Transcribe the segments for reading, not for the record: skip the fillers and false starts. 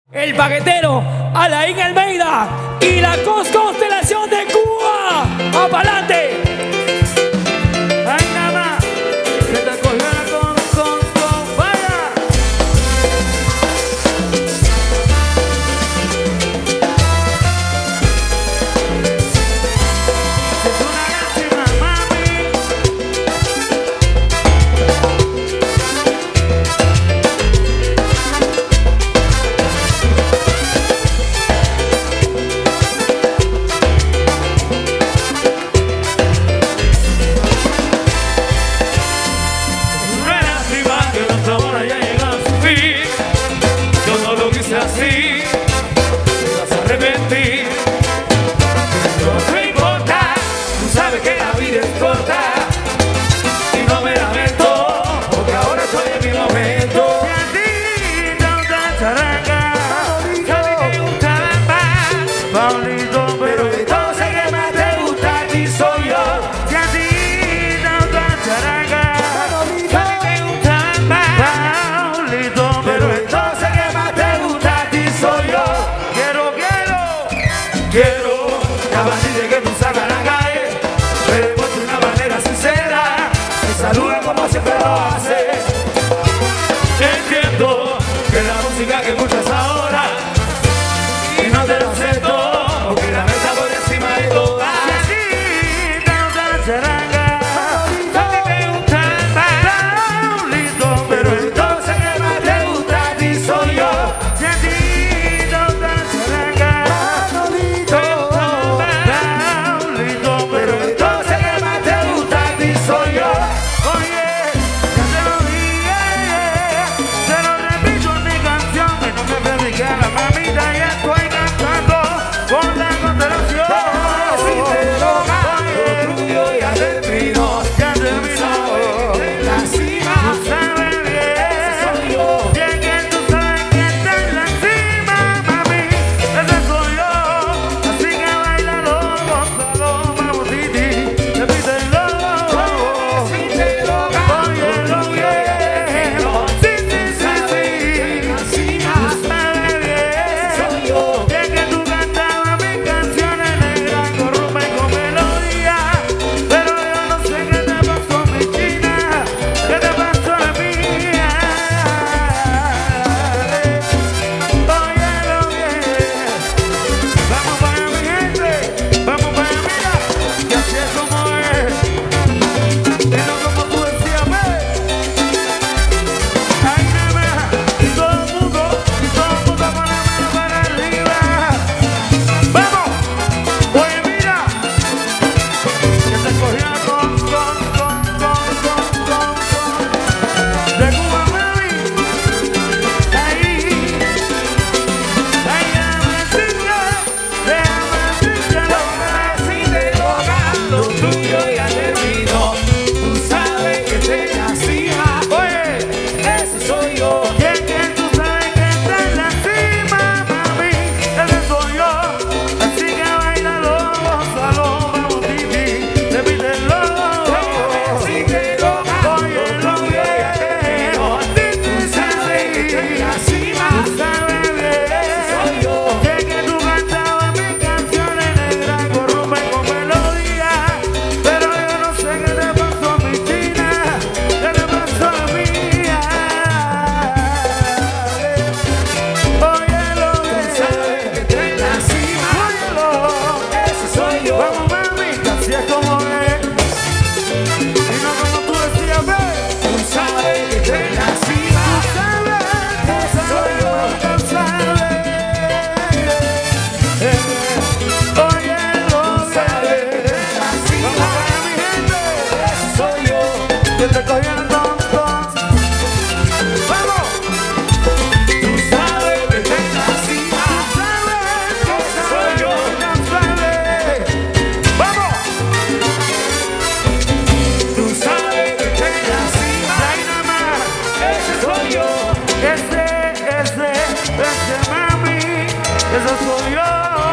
El paquetero Alain Almeida y la Constelacion de Cuba. ¡Va para adelante! ¡Ay, nada más! Se te cogió la vaya. Es una lástima, mami. Así, te vas a arrepentir. No te importa, tú sabes que la vida es corta. Y no me lamento, porque ahora estoy en mi momento. Y a ti no te charanga, sabe que te gusta más, Paulito, pero entonces que más te gusta a ti soy yo. Y a ti no te charanga, sabe que te gusta más, Paulito, pero entonces que más te gusta. Quiero que a partir de que tú salgas a la calle me demuestres de una manera sincera, me saluda como siempre lo haces. Entiendo que la música que escuchas ahora y no te lo acepto, porque la mesa por encima de todas. Y así te gusta la charanga, sabe que te gusta más, Paulito, pero entonces que más te gusta a ti soy yo. Si a ti te gusta la charanga, pero entonces que más te gusta a ti soy yo. Oye, ya te lo dije, te lo repito en mi canción, que no me predique a la mamita, ya estoy cantando con la Constelacion. Si te lo gano, tuyo ya terminó, ya terminó. En la cima, tú sabes bien, ese soy yo. Bien que tú sabes que está en la cima, mami, ese soy yo. Así que bailalo, gózalo, vamos, Titi, repítelo. Si te lo gano, óyelo bien. Sí, sí, sí, sí. En la cima, tú sabes bien, soy yo. Bien que tú cantabas mis canciones negras con rumba y con melodía, pero yo no sé qué te pasó, mi china, qué te pasó a la mía. Óyelo bien. Vamos para mi gente, vamos para mira, que así es como es, y no como tú decías, ve. Ahí nada más, y todo el mundo con la mano para arriba. Vamos, oye mira, que se cogió con de Cuba, mami. Ahí, déjame decirte lo tuyo ya terminó. Tú sabes que te lastima. Oye, ese soy yo. Bien que tú sabes que está en la cima, mami, ese soy yo. Así que bailalo, gózalo, vamos, Titi, repítelo. Déjame decírtelo, óyelo bien. Tú sabes que está en la cima. Tú sabes bien, ese soy yo. Bien que tú cantabas mis canciones negras con rumba y con melodía, pero yo no sé qué te pasó, mi china, qué te pasó a la mía. Óyelo bien. Tú sabes que está en la cima. Óyelo, ese soy yo. Vamos, mami, que así es como es, y no como tú decías, ve. Tú sabes que está en la cima. Tú sabes que ese soy yo. Tú sabes. Óyelo, tú sabes que está en la cima. Vamos para mi gente, ese soy yo. Que te cogieron tontos. Vamos. Tú sabes que está en la cima. Tú sabes que ese soy yo. Tú sabes. Vamos. Tú sabes que está en la cima. Ahí nada más, ese soy yo. Ese, mami, ese soy yo.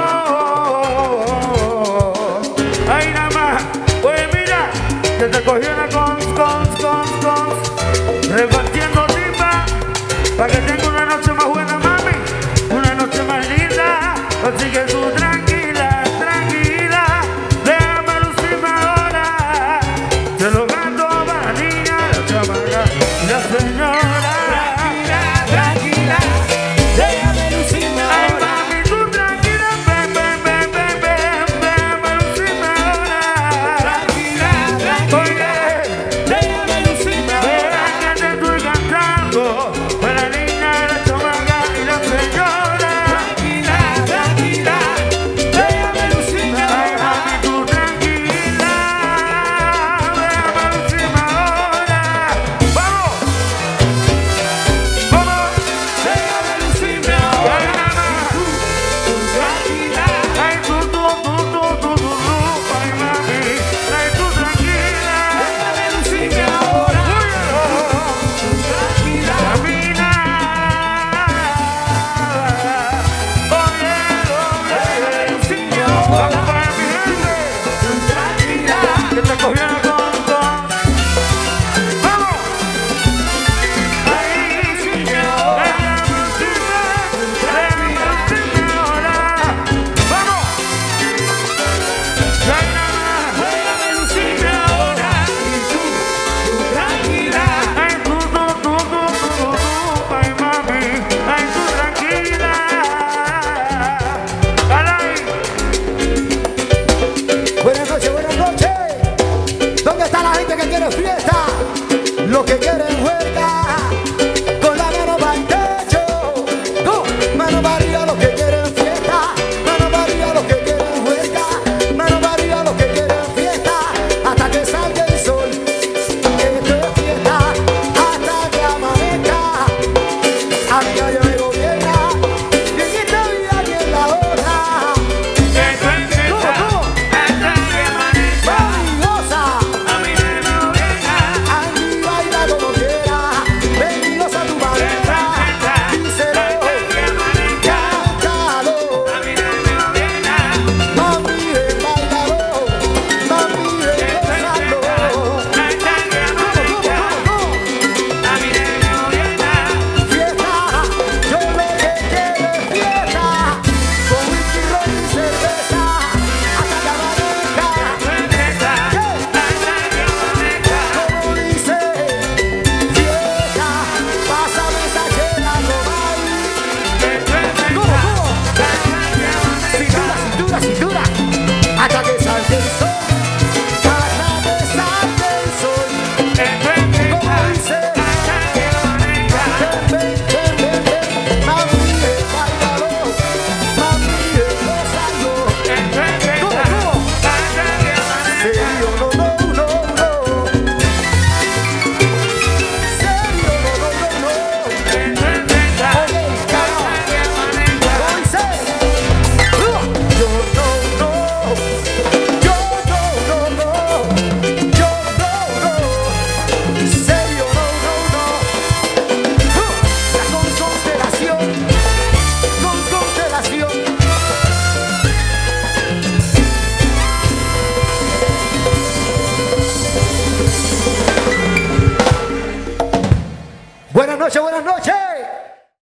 Ahí nada más. Oye, mira, que te cogieron con repartiendo timba para que tengas